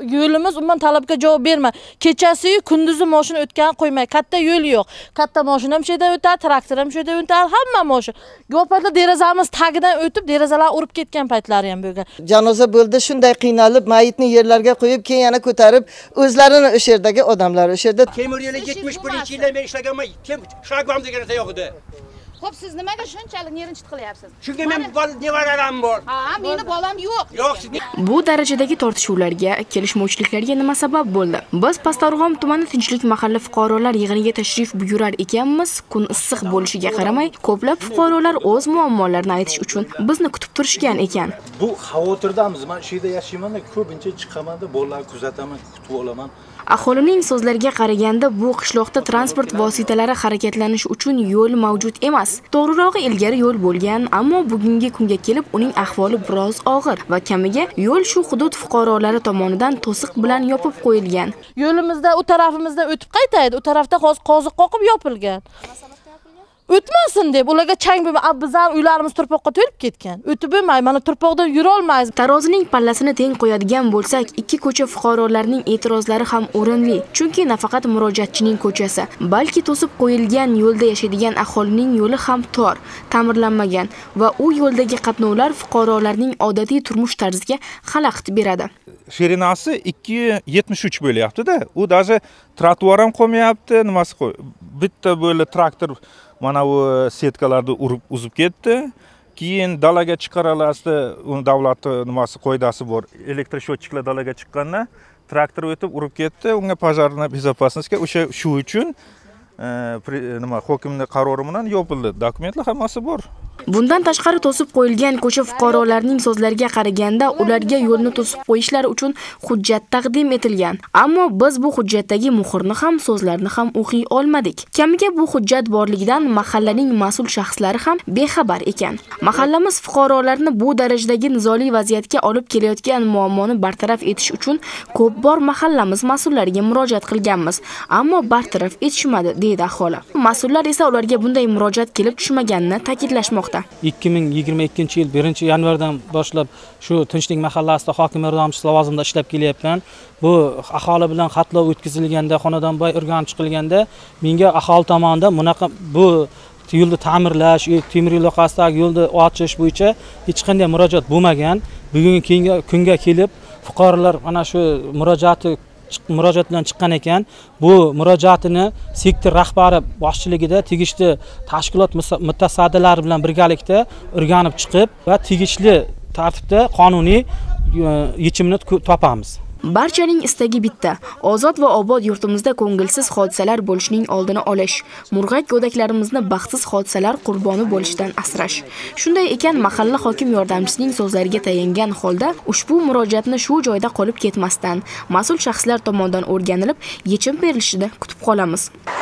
yo'limiz umuman talabga javob berma. Kechasi-yu kunduzi mashina o'tgan qo'ymay, katta yo'l yo'q. Katta mashina ham shu yerdan o'tadi, traktor ham shu yerdan o'tadi, hamma mashina. Go'patlar derazamiz tagidan o'tib, derazalar urib ketgan paytlari ham bo'lgan. Janoza bo'ldi, shunday qiynalib, mayitni yerlarga qo'yib, keyin yana ko'tarib, o'zlarini o'sha yerdagi odamlar o'sha yerda temir yo'lga 71-yildan beri ishlaganman, shagvam degan narsa yo'q edi. Xo'p, siz nimaga shunchalik nerinchit qilyapsiz? Chunki men nevaralarim bor. Ha, meni bolam yo'q. Yo'q, siz Bu darajadagi tortishuvlarga, kelishmovchiliklarga nima sabab bo'ldi? Biz Pastarg'om tumani Tinchlik mahalla fuqarolar yig'iniga tashrif buyurar ekanmiz. Kun issiq bo'lishiga qaramay, ko'plab fuqarolar o'z muammolarini aytish uchun bizni kutib turishgan ekan. Bu xavotirdamiz. Men shu yerda yashayman-da, ko'pincha chiqaman-da, bolalarni kuzataman, kutib olaman. Aholining so'zlariga qaraganda bu qishloqda transport vositalari harakatlanishi uchun yo'l mavjud emas. To'g'rirog'i ilgari yo'l bo'lgan, ammo bugungi kunga kelib uning ahvoli biroz og'ir va kamiga yo'l shu hudud fuqarolari tomonidan to'siq bilan yopib qo'yilgan. Yo'limizda u tarafimizdan o'tib qaytaydi, u tarafda qoziq qoqib yopilgan. O'tmasin deb ularga chang bo'lmay, biz ham uylarimiz turpoqqa to'lib ketgan. O'tib bo'lmay, mana turpoqdan yura olmaymiz. Tarozining pallasini teng qo'yadigan bo'lsak, ikki ko'cha fuqarolarining e'tirozlari ham o'rinli. Chunki nafaqat murojaatchining ko'chasi, balki to'sib qo'yilgan yo'lda yashaydigan aholining yo'li ham tor, ta'mirlanmagan va u yo'ldagi qatnovlar fuqarolarning odatiy turmush tarziga xalaqit beradi. Shirinasi 2.73 bo'lyapti-da. U даже trotuar ham qolmayapti, nimasi qo'y. Bitta bo'la traktor mana bu setkalarni urib uzib ketdi. Keyin dalaga chiqaralasida davlat nimasi qoidasi bor. Elektroshyotchiklar dalaga chiqqanda traktor o'tib urib ketdi. Unga pojarna безопасностьga shu uchun nima hokimning qarori bilan yopildi. Dokumentlar hammasi bor. Bundan tashqari to'sib qo'yilgan ko'cha fuqarolarining so'zlariga qaraganda ularga yo'lni to'sib qo'yishlari uchun hujjat taqdim etilgan. Ammo biz bu hujjatdagi muhrni ham, so'zlarni ham o'qiy olmadik. Kamiga bu hujjat borligidan mahallaning mas'ul shaxslari ham bexabar ekan. Mahallamiz fuqarolarini bu darajadagi nizoli vaziyatga olib kelayotgan muammoni bartaraf etish uchun ko'p bor mahallamiz mas'ullariga murojaat qilganmiz, ammo bartaraf etishmadi, deydi aholi. Mas'ullar esa ularga bunday murojaat kelib tushmaganini ta'kidlashmoqda. 2022-yil 1-yanvardan boshlab shu Tinchlik mahallasida hokim yordamchisi lavozimida ishlab kelyapman. Bu aholi bilan xatlov o'tkazilganda, xonadonboy o'rganib chiqilganda menga aholi tomonidan bunaqa bu yo'lni ta'mirlash, temir yo'l yoqasidagi yo'lni ochish bo'yicha hech qanday murojaat bo'lmagan. Bugungi kunga kelib fuqarolar mana shu murojaat bilan chiqqan ekan. Bu murojaatini sektor rahbari boshchiligida tegishli tashkilot mutasaddilari bilan birgalikda o'rganib chiqib va tegishli tartibda qonuniy yechimini topamiz. Barchaning istagi bitta: ozod va obod yurtimizda ko'ngilsiz hodisalar bo'lishining oldini olish, murg'ak go'daklarimizni baxtsiz hodisalar qurboni bo'lishidan asrash. Shunday ekan, mahalla hokim yordamchisining so'zlariga tayangan holda ushbu murojaatni shu joyda qolib ketmasdan, mas'ul shaxslar tomonidan o'rganilib, yechim berilishida kutib qolamiz.